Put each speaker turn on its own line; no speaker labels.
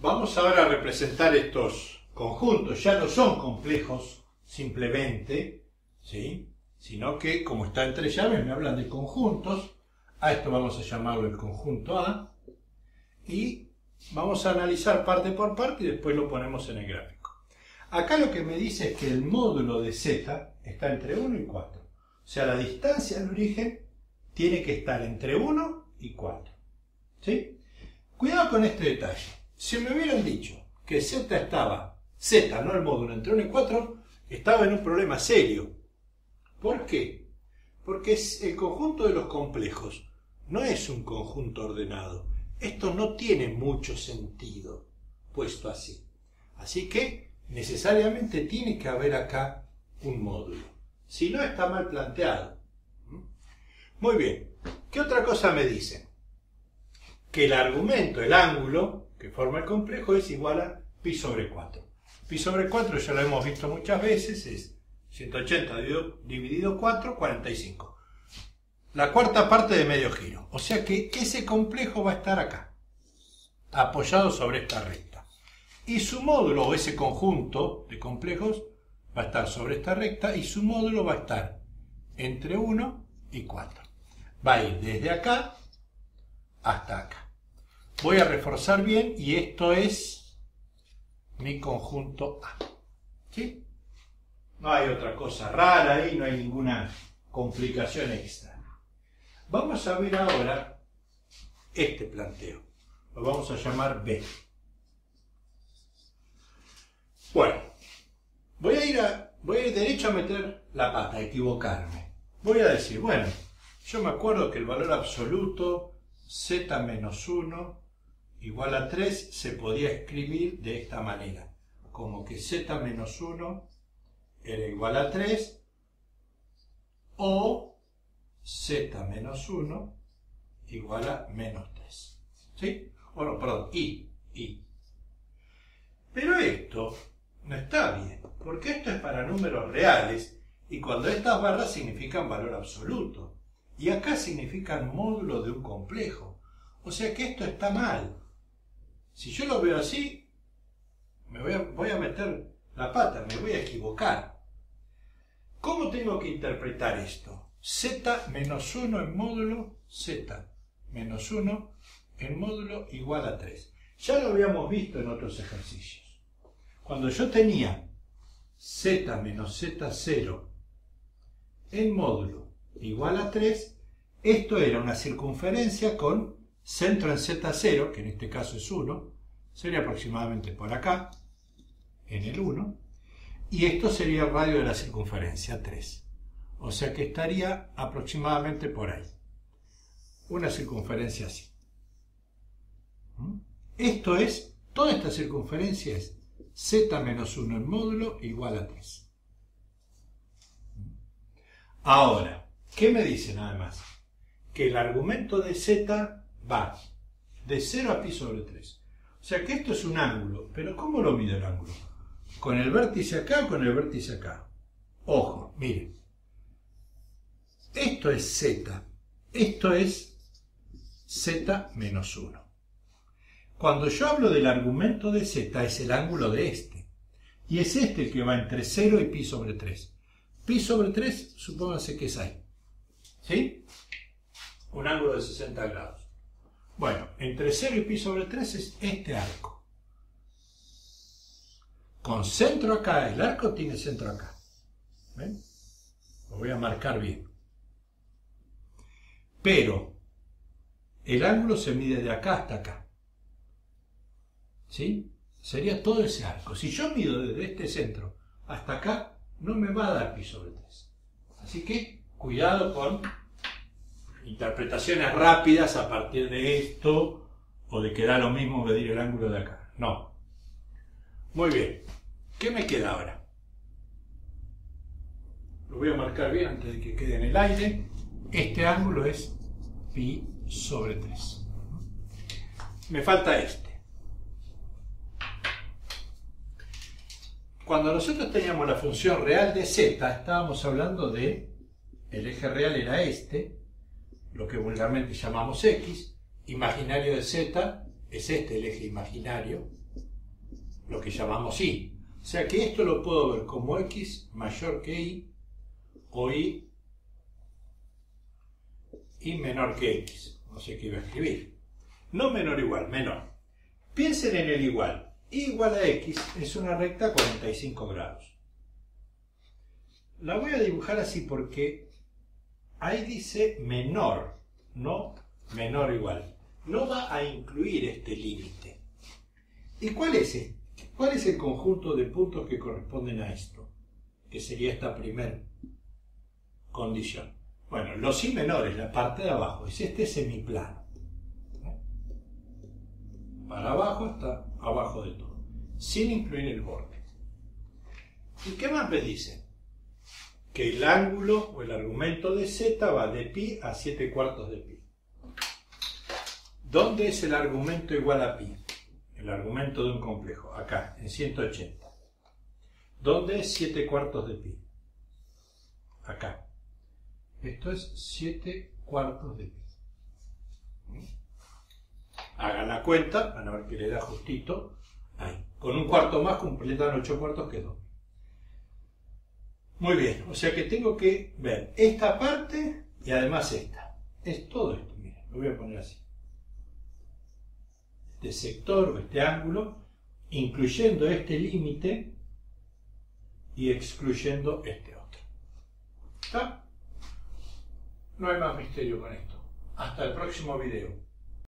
Vamos ahora a representar estos conjuntos. Ya no son complejos simplemente, ¿sí? Sino que, como está entre llaves, me hablan de conjuntos. A esto vamos a llamarlo el conjunto A. Y vamos a analizar parte por parte y después lo ponemos en el gráfico. Acá lo que me dice es que el módulo de Z está entre 1 y 4. O sea, la distancia del origen tiene que estar entre 1 y 4. ¿Sí? Cuidado con este detalle. Si me hubieran dicho que Z estaba, Z, no el módulo, entre 1 y 4, estaba en un problema serio. ¿Por qué? Porque el conjunto de los complejos no es un conjunto ordenado. Esto no tiene mucho sentido puesto así. Así que necesariamente tiene que haber acá un módulo. Si no, está mal planteado. Muy bien. ¿Qué otra cosa me dicen? Que el argumento, el ángulo que forma el complejo es igual a pi sobre 4. Pi sobre 4 ya lo hemos visto muchas veces, es 180 dividido 4, 45. La cuarta parte de medio giro. O sea que ese complejo va a estar acá, apoyado sobre esta recta. Y su módulo, o ese conjunto de complejos, va a estar sobre esta recta y su módulo va a estar entre 1 y 4. Va a ir desde acá hasta acá. Voy a reforzar bien y esto es mi conjunto A. ¿Sí? No hay otra cosa rara ahí, no hay ninguna complicación extra. Vamos a ver ahora este planteo. Lo vamos a llamar B. Bueno, voy a ir derecho a meter la pata, a equivocarme. Voy a decir, bueno, yo me acuerdo que el valor absoluto Z menos 1 igual a 3 se podía escribir de esta manera, como que Z menos 1 era igual a 3 o Z menos 1 igual a menos 3. ¿Sí? Bueno, perdón, I. Pero esto no está bien, porque esto es para números reales y cuando estas barras significan valor absoluto y acá significan módulo de un complejo. O sea que esto está mal. Si yo lo veo así, voy a meter la pata, me voy a equivocar. ¿Cómo tengo que interpretar esto? Z menos 1 en módulo, Z menos 1 en módulo igual a 3. Ya lo habíamos visto en otros ejercicios. Cuando yo tenía Z menos Z0 en módulo igual a 3, esto era una circunferencia con centro en Z0, que en este caso es 1, sería aproximadamente por acá, en el 1, y esto sería el radio de la circunferencia, 3. O sea que estaría aproximadamente por ahí. Una circunferencia así. Esto es, toda esta circunferencia es Z menos 1 en módulo igual a 3. Ahora, ¿qué me dicen además? Que el argumento de Z va de 0 a pi sobre 3. O sea que esto es un ángulo, pero ¿cómo lo mido el ángulo? ¿Con el vértice acá o con el vértice acá? Ojo, miren. Esto es Z. Esto es Z menos 1. Cuando yo hablo del argumento de Z es el ángulo de este. Y es este el que va entre 0 y pi sobre 3. Pi sobre 3, supónganse que es ahí. ¿Sí? Un ángulo de 60 grados. Bueno, entre 0 y pi sobre 3 es este arco. Con centro acá, el arco tiene centro acá. ¿Ven? Lo voy a marcar bien. Pero el ángulo se mide de acá hasta acá. ¿Sí? Sería todo ese arco. Si yo mido desde este centro hasta acá, no me va a dar pi sobre 3. Así que, cuidado con interpretaciones rápidas a partir de esto, o de que da lo mismo medir el ángulo de acá. No. Muy bien. ¿Qué me queda ahora? Lo voy a marcar bien antes de que quede en el aire. Este ángulo es pi sobre 3. Me falta este. Cuando nosotros teníamos la función real de z, estábamos hablando de, el eje real era este, lo que vulgarmente llamamos x, imaginario de z es este, el eje imaginario, lo que llamamos y. O sea que esto lo puedo ver como x mayor que y, o y menor que x. No sé qué iba a escribir. No menor o igual, menor. Piensen en el igual. Y igual a x es una recta a 45 grados. La voy a dibujar así porque ahí dice menor, no menor o igual. No va a incluir este límite. ¿Y cuál es este? ¿Cuál es el conjunto de puntos que corresponden a esto? Que sería esta primera condición. Bueno, los y menores, la parte de abajo, es este semiplano. Para abajo está abajo de todo, sin incluir el borde. ¿Y qué más me dice? Que el ángulo o el argumento de z va de pi a 7/4 de pi. ¿Dónde es el argumento igual a pi? El argumento de un complejo, acá, en 180. ¿Dónde es 7/4 de pi? Acá. Esto es 7/4 de pi. Hagan la cuenta, van a ver que le da justito. Ahí. Con un cuarto más completan 8/4, quedó. Muy bien, o sea que tengo que ver esta parte y además esta. Es todo esto, miren, lo voy a poner así. Este sector o este ángulo, incluyendo este límite y excluyendo este otro. ¿Está? No hay más misterio con esto. Hasta el próximo video.